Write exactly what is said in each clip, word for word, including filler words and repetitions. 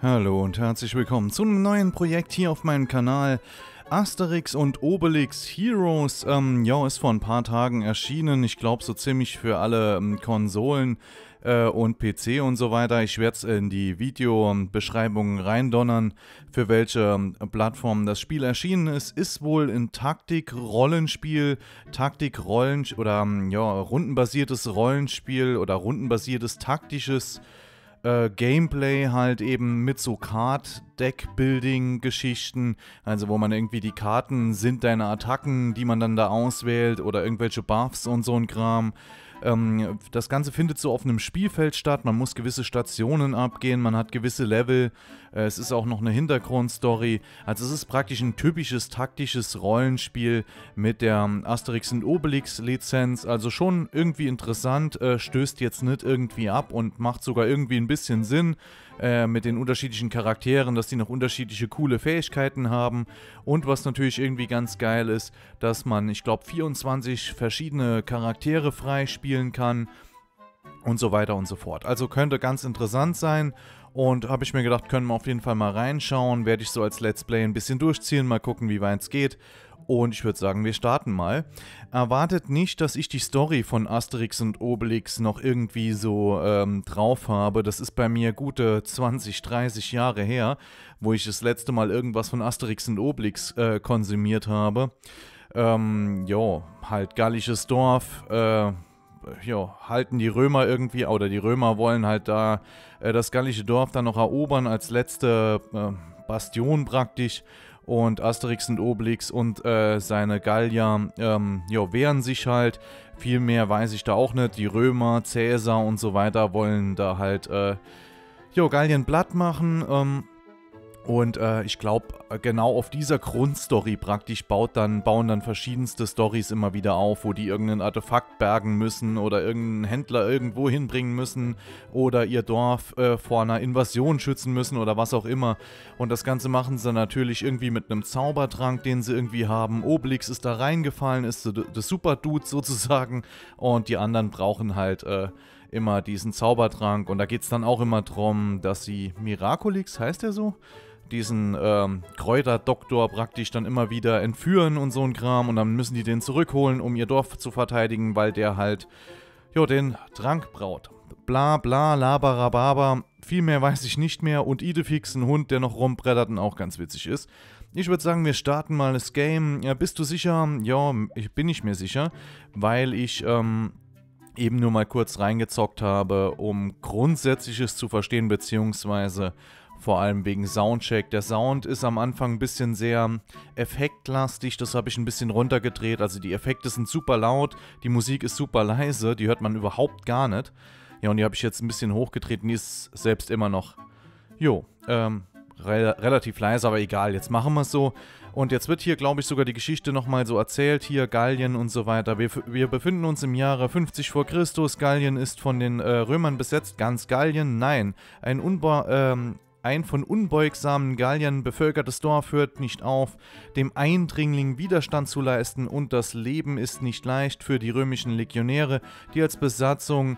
Hallo und herzlich willkommen zu einem neuen Projekt hier auf meinem Kanal. Asterix und Obelix Heroes, ähm, ja, ist vor ein paar Tagen erschienen. Ich glaube so ziemlich für alle ähm, Konsolen äh, und P C und so weiter. Ich werde es in die Videobeschreibung reindonnern, für welche ähm, Plattform das Spiel erschienen ist. Ist wohl ein Taktik-Rollenspiel, Taktik-Rollen- oder ähm, ja, rundenbasiertes Rollenspiel oder rundenbasiertes taktisches Äh, Gameplay halt eben mit so Card-Deck-Building-Geschichten, also wo man irgendwie die Karten sind deine Attacken, die man dann da auswählt oder irgendwelche Buffs und so ein Kram. Ähm, das Ganze findet so auf einem Spielfeld statt, man muss gewisse Stationen abgehen, man hat gewisse Level, äh, es ist auch noch eine Hintergrundstory, also es ist praktisch ein typisches taktisches Rollenspiel mit der Asterix und Obelix Lizenz, also schon irgendwie interessant, äh, stößt jetzt nicht irgendwie ab und macht sogar irgendwie ein bisschen Sinn, äh, mit den unterschiedlichen Charakteren, dass die noch unterschiedliche coole Fähigkeiten haben und was natürlich irgendwie ganz geil ist, dass man, ich glaube, vierundzwanzig verschiedene Charaktere freispielen kann und so weiter und so fort. Also könnte ganz interessant sein und habe ich mir gedacht, können wir auf jeden Fall mal reinschauen, werde ich so als Let's Play ein bisschen durchziehen, mal gucken, wie weit es geht. Und ich würde sagen, wir starten mal. Erwartet nicht, dass ich die Story von Asterix und Obelix noch irgendwie so ähm, drauf habe. Das ist bei mir gute zwanzig, dreißig Jahre her, wo ich das letzte Mal irgendwas von Asterix und Obelix äh, konsumiert habe. Ähm, jo, halt gallisches Dorf, äh, ja, halten die Römer irgendwie, oder die Römer wollen halt da äh, das gallische Dorf dann noch erobern als letzte äh, Bastion praktisch. Und Asterix und Obelix und äh, seine Gallier ähm, jo, wehren sich halt. Viel mehr weiß ich da auch nicht. Die Römer, Cäsar und so weiter wollen da halt äh, jo, Gallien platt machen. Ähm, und äh, ich glaube, genau auf dieser Grundstory praktisch baut dann, bauen dann verschiedenste Storys immer wieder auf, wo die irgendein Artefakt bergen müssen oder irgendeinen Händler irgendwo hinbringen müssen oder ihr Dorf äh, vor einer Invasion schützen müssen oder was auch immer. Und das Ganze machen sie natürlich irgendwie mit einem Zaubertrank, den sie irgendwie haben. Obelix ist da reingefallen, ist der Superdude sozusagen und die anderen brauchen halt äh, immer diesen Zaubertrank. Und da geht es dann auch immer darum, dass sie Miraculix, heißt der so? diesen ähm, Kräuterdoktor praktisch dann immer wieder entführen und so ein Kram und dann müssen die den zurückholen, um ihr Dorf zu verteidigen, weil der halt, jo, den Trank braut. Bla bla, labarababa, viel mehr weiß ich nicht mehr und Idefix, ein Hund, der noch rumbrettert und auch ganz witzig ist. Ich würde sagen, wir starten mal das Game. Ja, bist du sicher? Ja, ich bin nicht mehr sicher, weil ich, ähm, eben nur mal kurz reingezockt habe, um Grundsätzliches zu verstehen, beziehungsweise vor allem wegen Soundcheck. Der Sound ist am Anfang ein bisschen sehr effektlastig, das habe ich ein bisschen runtergedreht. Also die Effekte sind super laut, die Musik ist super leise, die hört man überhaupt gar nicht. Ja, und die habe ich jetzt ein bisschen hochgedreht und die ist selbst immer noch, jo, ähm, re relativ leise, aber egal, jetzt machen wir es so. Und jetzt wird hier, glaube ich, sogar die Geschichte nochmal so erzählt, hier Gallien und so weiter. Wir, wir befinden uns im Jahre fünfzig vor Christus, Gallien ist von den äh, Römern besetzt, ganz Gallien, nein, ein Unba ähm, Ein von unbeugsamen Galliern bevölkertes Dorf hört nicht auf, dem Eindringling Widerstand zu leisten und das Leben ist nicht leicht für die römischen Legionäre, die als Besatzung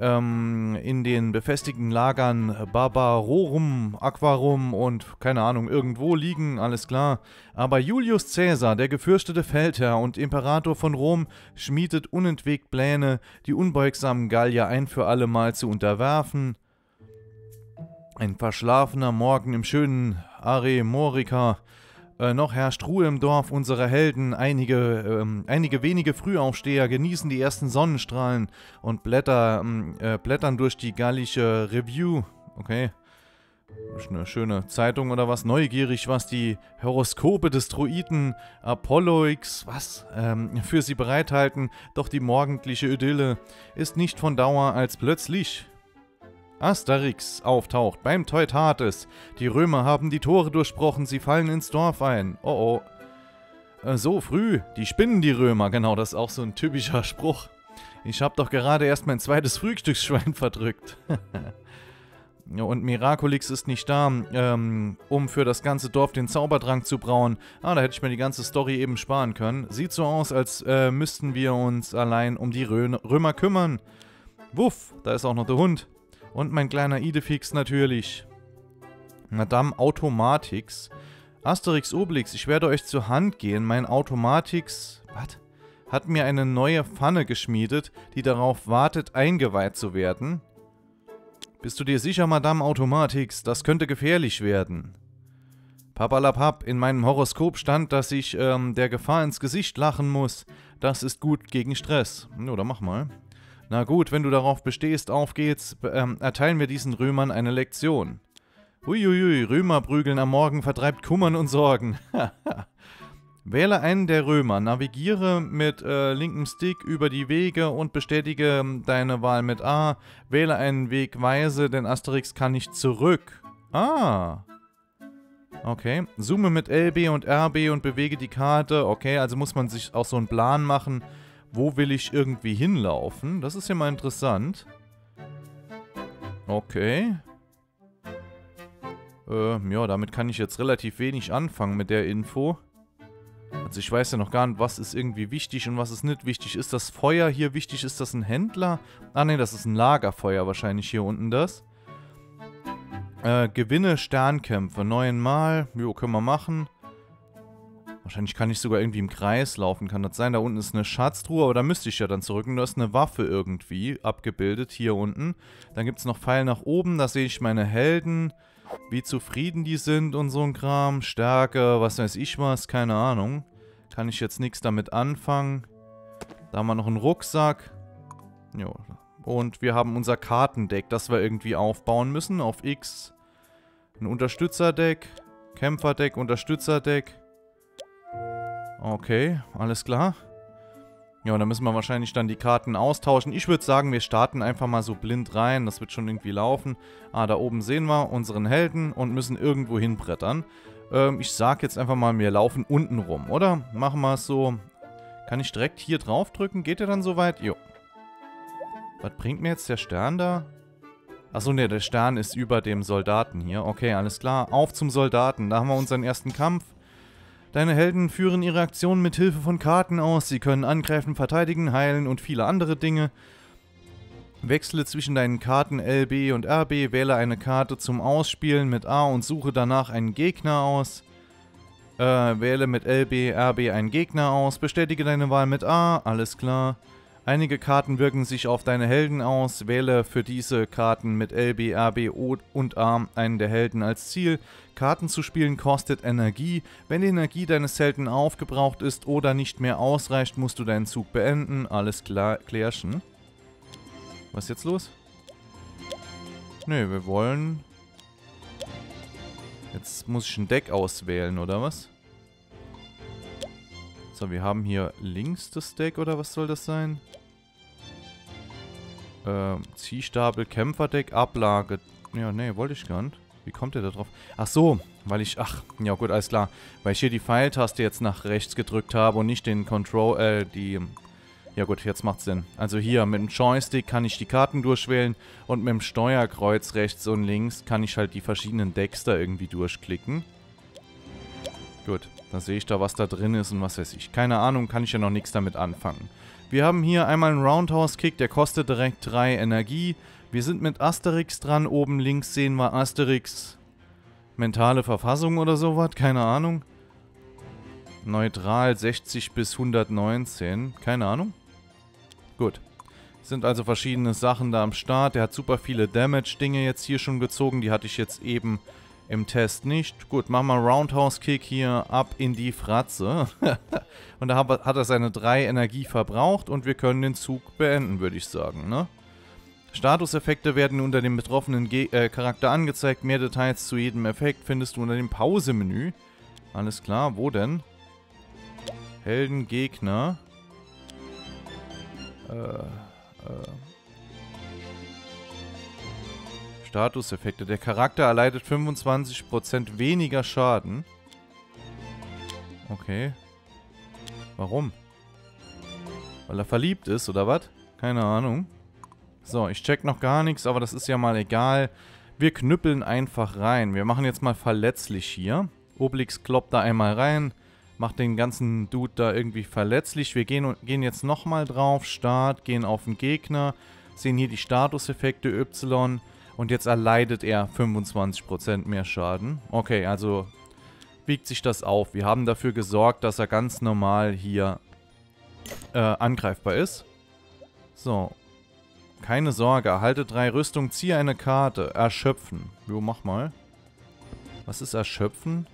ähm, in den befestigten Lagern Barbarorum, Aquarum und keine Ahnung, irgendwo liegen, alles klar. Aber Julius Caesar, der gefürchtete Feldherr und Imperator von Rom, schmiedet unentwegt Pläne, die unbeugsamen Gallier ein für alle Mal zu unterwerfen. Ein verschlafener Morgen im schönen Aremorica. Äh, noch herrscht Ruhe im Dorf unserer Helden. Einige, ähm, einige wenige Frühaufsteher genießen die ersten Sonnenstrahlen und blätter, ähm, äh, blättern durch die gallische Review. Okay. Ist eine schöne Zeitung oder was? Neugierig, was die Horoskope des Druiden Apolloix, was, ähm, für sie bereithalten. Doch die morgendliche Idylle ist nicht von Dauer, als plötzlich Asterix auftaucht beim Teutates. Die Römer haben die Tore durchbrochen, sie fallen ins Dorf ein. Oh oh. Äh, so früh, die spinnen die Römer. Genau, das ist auch so ein typischer Spruch. Ich habe doch gerade erst mein zweites Frühstücksschwein verdrückt. Ja, und Miraculix ist nicht da, ähm, um für das ganze Dorf den Zaubertrank zu brauen. Ah, da hätte ich mir die ganze Story eben sparen können. Sieht so aus, als äh, müssten wir uns allein um die Rö Römer kümmern. Wuff, da ist auch noch der Hund. Und mein kleiner Idefix natürlich. Madame Automatix. Asterix Obelix, ich werde euch zur Hand gehen. Mein Automatix... Was? Hat mir eine neue Pfanne geschmiedet, die darauf wartet, eingeweiht zu werden. Bist du dir sicher, Madame Automatix? Das könnte gefährlich werden. Papalapap, in meinem Horoskop stand, dass ich ähm, der Gefahr ins Gesicht lachen muss. Das ist gut gegen Stress. Oder mach mal. Na gut, wenn du darauf bestehst, auf geht's. Ähm, erteilen wir diesen Römern eine Lektion. Uiuiui, Römer prügeln am Morgen vertreibt Kummern und Sorgen. Wähle einen der Römer, navigiere mit äh, linkem Stick über die Wege und bestätige deine Wahl mit A. Wähle einen Weg weise, denn Asterix kann nicht zurück. Ah. Okay. Zoome mit L B und R B und bewege die Karte. Okay, also muss man sich auch so einen Plan machen, wo will ich irgendwie hinlaufen. Das ist ja mal interessant. Okay. Äh, ja, damit kann ich jetzt relativ wenig anfangen mit der Info. Also ich weiß ja noch gar nicht, was ist irgendwie wichtig und was ist nicht wichtig. Ist das Feuer hier wichtig? Ist das ein Händler? Ah ne, das ist ein Lagerfeuer wahrscheinlich hier unten das. Äh, gewinne Sternkämpfe. Neunmal. Jo, können wir machen. Wahrscheinlich kann ich sogar irgendwie im Kreis laufen. Kann das sein? Da unten ist eine Schatztruhe, aber da müsste ich ja dann zurück. Und da ist eine Waffe irgendwie abgebildet hier unten. Dann gibt es noch Pfeil nach oben. Da sehe ich meine Helden. Wie zufrieden die sind und so ein Kram. Stärke, was weiß ich was, keine Ahnung. Kann ich jetzt nichts damit anfangen. Da haben wir noch einen Rucksack. Jo. Und wir haben unser Kartendeck, das wir irgendwie aufbauen müssen. Auf X. Ein Unterstützerdeck. Kämpferdeck, Unterstützerdeck. Okay, alles klar. Ja, und dann müssen wir wahrscheinlich dann die Karten austauschen. Ich würde sagen, wir starten einfach mal so blind rein. Das wird schon irgendwie laufen. Ah, da oben sehen wir unseren Helden und müssen irgendwo hinbrettern. Ähm, ich sag jetzt einfach mal, wir laufen unten rum, oder? Machen wir es so. Kann ich direkt hier drauf drücken? Geht der dann so weit? Jo. Was bringt mir jetzt der Stern da? Achso, ne, der Stern ist über dem Soldaten hier. Okay, alles klar. Auf zum Soldaten. Da haben wir unseren ersten Kampf. Deine Helden führen ihre Aktionen mit Hilfe von Karten aus. Sie können angreifen, verteidigen, heilen und viele andere Dinge. Wechsle zwischen deinen Karten L B und R B, wähle eine Karte zum Ausspielen mit A und suche danach einen Gegner aus. Äh, wähle mit L B, R B einen Gegner aus. Bestätige deine Wahl mit A, alles klar. Einige Karten wirken sich auf deine Helden aus. Wähle für diese Karten mit L B, R B und A einen der Helden als Ziel. Karten zu spielen kostet Energie. Wenn die Energie deines Helden aufgebraucht ist oder nicht mehr ausreicht, musst du deinen Zug beenden. Alles klar, klärchen. Was ist jetzt los? Nö, wir wollen... Jetzt muss ich ein Deck auswählen, oder was? So, wir haben hier links das Deck, oder was soll das sein? Ähm, Ziehstapel, Kämpferdeck, Ablage. Ja, nee, wollte ich gar nicht. Wie kommt der da drauf? Ach so, weil ich... Ach, ja gut, alles klar. Weil ich hier die Pfeiltaste jetzt nach rechts gedrückt habe und nicht den Control... Äh, die... Ja gut, jetzt macht's Sinn. Also hier, mit dem Joystick kann ich die Karten durchwählen und mit dem Steuerkreuz rechts und links kann ich halt die verschiedenen Decks da irgendwie durchklicken. Gut, dann sehe ich da, was da drin ist und was weiß ich. Keine Ahnung, kann ich ja noch nichts damit anfangen. Wir haben hier einmal einen Roundhouse-Kick, der kostet direkt drei Energie. Wir sind mit Asterix dran. Oben links sehen wir Asterix mentale Verfassung oder sowas, keine Ahnung. Neutral sechzig bis hundertneunzehn, keine Ahnung. Gut. Sind also verschiedene Sachen da am Start. Der hat super viele Damage-Dinge jetzt hier schon gezogen. Die hatte ich jetzt eben im Test nicht. Gut, machen wir Roundhouse-Kick hier ab in die Fratze. Und da hat er seine drei Energie verbraucht und wir können den Zug beenden, würde ich sagen, ne? Statuseffekte werden unter dem betroffenen Ge äh, Charakter angezeigt. Mehr Details zu jedem Effekt findest du unter dem Pause-Menü. Alles klar, wo denn? Helden, Gegner. Äh, äh. Statuseffekte. Der Charakter erleidet fünfundzwanzig Prozent weniger Schaden. Okay. Warum? Weil er verliebt ist, oder was? Keine Ahnung. So, ich check noch gar nichts, aber das ist ja mal egal. Wir knüppeln einfach rein. Wir machen jetzt mal verletzlich hier. Obelix kloppt da einmal rein. Macht den ganzen Dude da irgendwie verletzlich. Wir gehen, gehen jetzt nochmal drauf. Start, gehen auf den Gegner. Sehen hier die Statuseffekte Y. Und jetzt erleidet er fünfundzwanzig Prozent mehr Schaden. Okay, also wiegt sich das auf. Wir haben dafür gesorgt, dass er ganz normal hier äh, angreifbar ist. So. Keine Sorge, erhalte drei Rüstung, ziehe eine Karte. Erschöpfen. Jo, mach mal. Was ist Erschöpfen?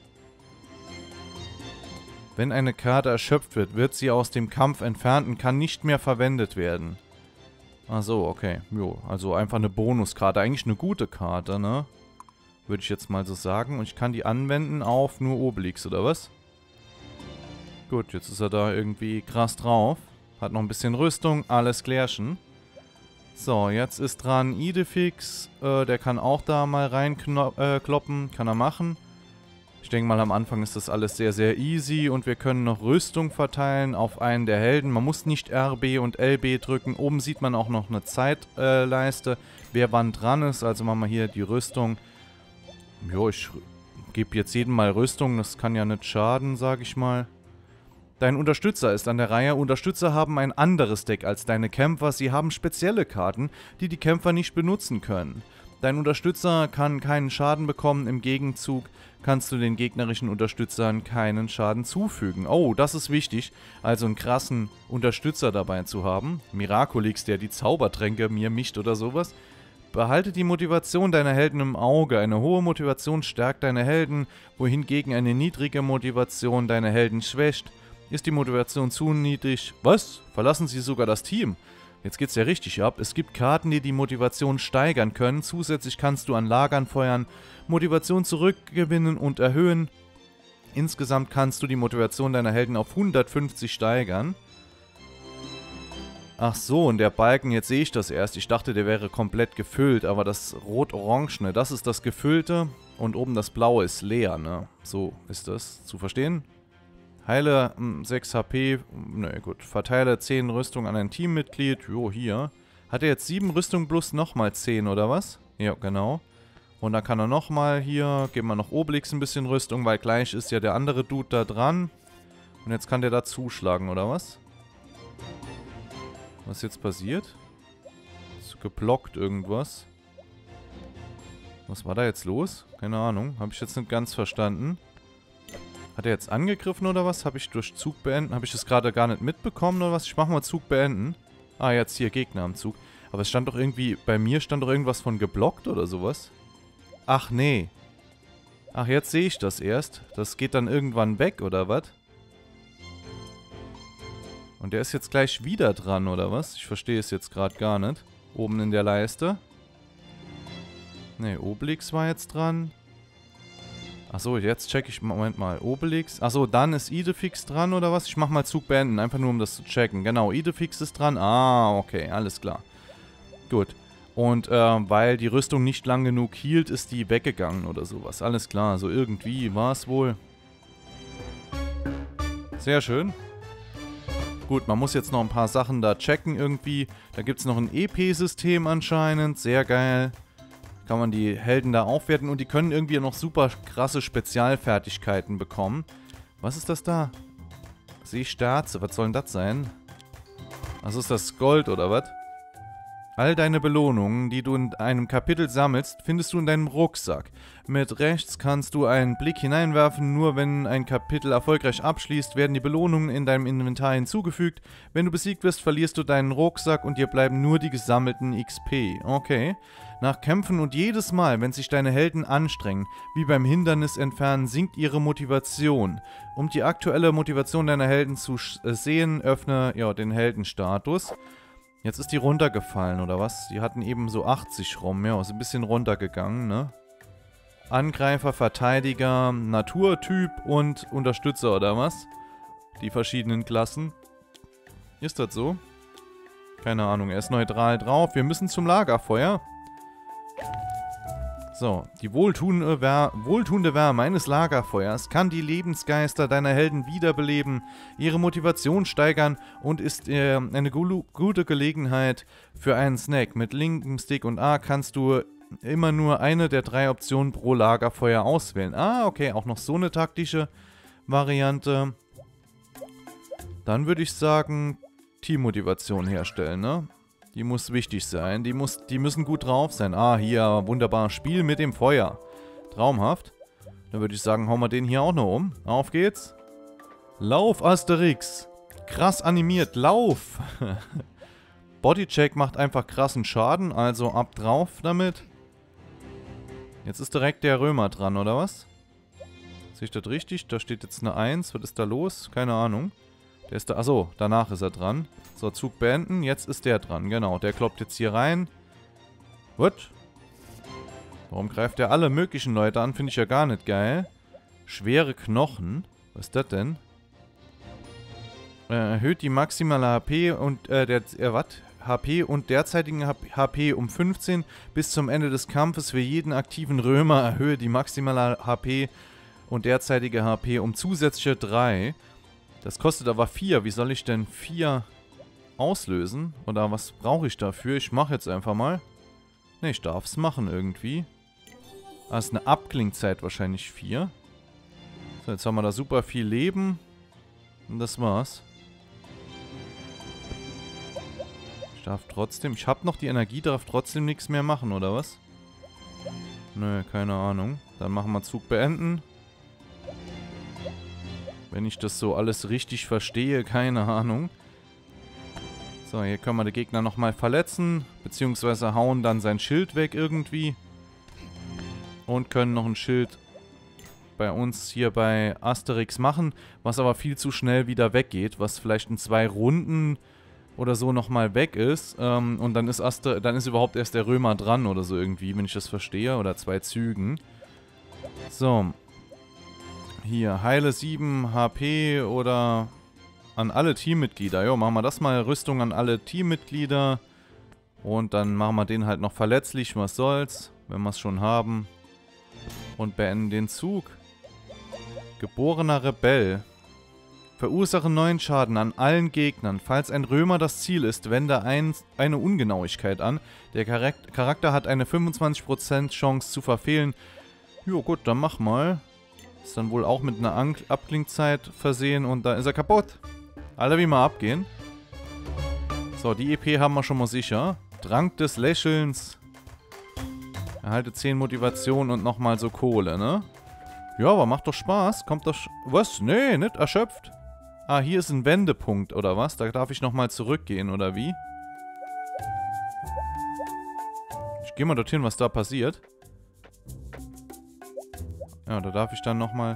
Wenn eine Karte erschöpft wird, wird sie aus dem Kampf entfernt und kann nicht mehr verwendet werden. Ach so, okay. Jo, also einfach eine Bonuskarte. Eigentlich eine gute Karte, ne? Würde ich jetzt mal so sagen. Und ich kann die anwenden auf nur Obelix, oder was? Gut, jetzt ist er da irgendwie krass drauf. Hat noch ein bisschen Rüstung, alles klärchen. So, jetzt ist dran Idefix. Äh, der kann auch da mal reinkloppen. Äh, kann er machen. Ich denke mal, am Anfang ist das alles sehr, sehr easy. Und wir können noch Rüstung verteilen auf einen der Helden. Man muss nicht R B und L B drücken. Oben sieht man auch noch eine Zeitleiste, äh, wer wann dran ist. Also machen wir hier die Rüstung. Jo, ich gebe jetzt jedem mal Rüstung. Das kann ja nicht schaden, sage ich mal. Dein Unterstützer ist an der Reihe. Unterstützer haben ein anderes Deck als deine Kämpfer. Sie haben spezielle Karten, die die Kämpfer nicht benutzen können. Dein Unterstützer kann keinen Schaden bekommen. Im Gegenzug kannst du den gegnerischen Unterstützern keinen Schaden zufügen. Oh, das ist wichtig. Also einen krassen Unterstützer dabei zu haben. Miraculix, der die Zaubertränke mir mischt oder sowas. Behalte die Motivation deiner Helden im Auge. Eine hohe Motivation stärkt deine Helden, wohingegen eine niedrige Motivation deine Helden schwächt. Ist die Motivation zu niedrig? Was? Verlassen sie sogar das Team? Jetzt geht's ja richtig ab. Es gibt Karten, die die Motivation steigern können. Zusätzlich kannst du an Lagern feuern, Motivation zurückgewinnen und erhöhen. Insgesamt kannst du die Motivation deiner Helden auf hundertfünfzig steigern. Ach so, und der Balken, jetzt sehe ich das erst. Ich dachte, der wäre komplett gefüllt, aber das Rot-Orangene, das ist das Gefüllte und oben das Blaue ist leer, ne? So ist das zu verstehen. Heile mh, sechs H P, ne gut, verteile zehn Rüstung an ein Teammitglied, jo, hier. Hat er jetzt sieben Rüstung plus nochmal zehn, oder was? Ja, genau. Und dann kann er nochmal hier, geben wir noch Obelix ein bisschen Rüstung, weil gleich ist ja der andere Dude da dran. Und jetzt kann der da zuschlagen, oder was? Was ist jetzt passiert? Ist geblockt irgendwas. Was war da jetzt los? Keine Ahnung, habe ich jetzt nicht ganz verstanden. Hat er jetzt angegriffen oder was? Habe ich durch Zug beenden? Habe ich das gerade gar nicht mitbekommen oder was? Ich mache mal Zug beenden. Ah, jetzt hier Gegner am Zug. Aber es stand doch irgendwie, bei mir stand doch irgendwas von geblockt oder sowas. Ach nee. Ach, jetzt sehe ich das erst. Das geht dann irgendwann weg oder was? Und der ist jetzt gleich wieder dran oder was? Ich verstehe es jetzt gerade gar nicht. Oben in der Leiste. Nee, Obelix war jetzt dran. Achso, jetzt check ich, Moment mal, Obelix. Achso, dann ist Idefix dran oder was? Ich mach mal Zug beenden, einfach nur um das zu checken. Genau, Idefix ist dran. Ah, okay, alles klar. Gut. Und äh, weil die Rüstung nicht lang genug hielt, ist die weggegangen oder sowas. Alles klar, so irgendwie war es wohl. Sehr schön. Gut, man muss jetzt noch ein paar Sachen da checken irgendwie. Da gibt es noch ein E P-System anscheinend. Sehr geil. Kann man die Helden da aufwerten und die können irgendwie noch super krasse Spezialfertigkeiten bekommen. Was ist das da? Seesterze, was soll denn das sein? Was ist das, Gold oder was? All deine Belohnungen, die du in einem Kapitel sammelst, findest du in deinem Rucksack. Mit rechts kannst du einen Blick hineinwerfen, nur wenn ein Kapitel erfolgreich abschließt, werden die Belohnungen in deinem Inventar hinzugefügt. Wenn du besiegt wirst, verlierst du deinen Rucksack und dir bleiben nur die gesammelten X P. Okay. Nach Kämpfen und jedes Mal, wenn sich deine Helden anstrengen, wie beim Hindernis entfernen, sinkt ihre Motivation. Um die aktuelle Motivation deiner Helden zu sehen, öffne ja, den Heldenstatus. Jetzt ist die runtergefallen, oder was? Die hatten eben so achtzig rum. Ja, ist ein bisschen runtergegangen, ne? Angreifer, Verteidiger, Naturtyp und Unterstützer, oder was? Die verschiedenen Klassen. Ist das so? Keine Ahnung, er ist neutral drauf. Wir müssen zum Lagerfeuer. So, die wohltuende, Wär wohltuende Wärme eines Lagerfeuers kann die Lebensgeister deiner Helden wiederbeleben, ihre Motivation steigern und ist äh, eine gu gute Gelegenheit für einen Snack. Mit linkem Stick und A kannst du immer nur eine der drei Optionen pro Lagerfeuer auswählen. Ah, okay, auch noch so eine taktische Variante. Dann würde ich sagen, Teammotivation herstellen, ne? Die muss wichtig sein. Die, muss, die müssen gut drauf sein. Ah, hier, wunderbar. Spiel mit dem Feuer. Traumhaft. Dann würde ich sagen, hauen wir den hier auch noch um. Auf geht's. Lauf, Asterix. Krass animiert. Lauf. Bodycheck macht einfach krassen Schaden. Also ab drauf damit. Jetzt ist direkt der Römer dran, oder was? Sehe ich das richtig? Da steht jetzt eine eins. Was ist da los? Keine Ahnung. Der ist da. Achso, danach ist er dran. So, Zug beenden. Jetzt ist der dran. Genau, der kloppt jetzt hier rein. What? Warum greift der alle möglichen Leute an? Finde ich ja gar nicht geil. Schwere Knochen. Was ist das denn? Äh, erhöht die maximale H P und, äh, der, äh, was? H P und derzeitigen H P um fünfzehn bis zum Ende des Kampfes für jeden aktiven Römer. Erhöhe die maximale H P und derzeitige H P um zusätzliche drei. Das kostet aber vier. Wie soll ich denn vier auslösen? Oder was brauche ich dafür? Ich mache jetzt einfach mal. Ne, ich darf es machen irgendwie. Ah, ist eine Abklingzeit wahrscheinlich vier. So, jetzt haben wir da super viel Leben. Und das war's. Ich darf trotzdem... Ich habe noch die Energie, darf trotzdem nichts mehr machen, oder was? Nö, keine Ahnung. Dann machen wir Zug beenden. Wenn ich das so alles richtig verstehe, keine Ahnung. So, hier können wir den Gegner nochmal verletzen. Beziehungsweise hauen dann sein Schild weg irgendwie. Und können noch ein Schild bei uns hier bei Asterix machen. Was aber viel zu schnell wieder weggeht. Was vielleicht in zwei Runden oder so nochmal weg ist. Ähm, und dann ist, Aster dann ist überhaupt erst der Römer dran oder so irgendwie, wenn ich das verstehe. Oder zwei Zügen. So. Hier, heile sieben H P oder an alle Teammitglieder. Jo, machen wir das mal. Rüstung an alle Teammitglieder. Und dann machen wir den halt noch verletzlich. Was soll's, wenn wir es schon haben. Und beenden den Zug. Geborener Rebell. Verursache neuen Schaden an allen Gegnern. Falls ein Römer das Ziel ist, wende ein, eine Ungenauigkeit an. Der Charakter hat eine fünfundzwanzig Prozent Chance zu verfehlen. Jo, gut, dann mach mal. Ist dann wohl auch mit einer An Abklingzeit versehen und da ist er kaputt. Alle wie mal abgehen. So, die E P haben wir schon mal sicher. Trank des Lächelns. Erhalte zehn Motivation und nochmal so Kohle, ne? Ja, aber macht doch Spaß. Kommt doch... Was? Nee, nicht erschöpft. Ah, hier ist ein Wendepunkt, oder was? Da darf ich nochmal zurückgehen, oder wie? Ich gehe mal dorthin, was da passiert. Ja, da darf ich dann nochmal...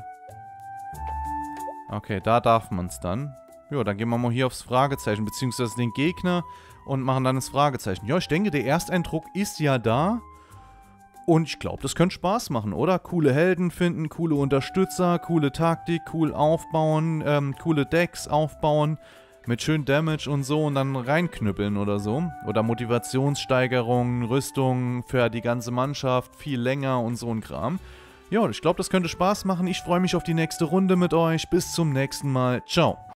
Okay, da darf man es dann. Ja, dann gehen wir mal hier aufs Fragezeichen, beziehungsweise den Gegner und machen dann das Fragezeichen. Ja, ich denke, der Ersteindruck ist ja da. Und ich glaube, das könnte Spaß machen, oder? Coole Helden finden, coole Unterstützer, coole Taktik, cool aufbauen, ähm, coole Decks aufbauen. Mit schön Damage und so und dann reinknüppeln oder so. Oder Motivationssteigerung, Rüstung für die ganze Mannschaft, viel länger und so ein Kram. Ja, ich glaube, das könnte Spaß machen. Ich freue mich auf die nächste Runde mit euch. Bis zum nächsten Mal. Ciao.